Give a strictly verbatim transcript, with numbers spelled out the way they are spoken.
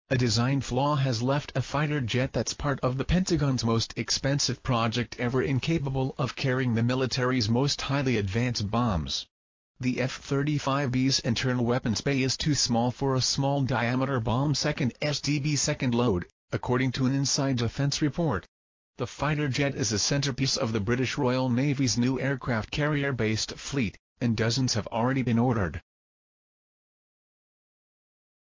A design flaw has left a fighter jet that's part of the Pentagon's most expensive project ever incapable of carrying the military's most highly advanced bombs. The F thirty-five B's internal weapons bay is too small for a small-diameter bomb-second S D B second load, according to an inside defense report. The fighter jet is a centerpiece of the British Royal Navy's new aircraft carrier-based fleet, and dozens have already been ordered.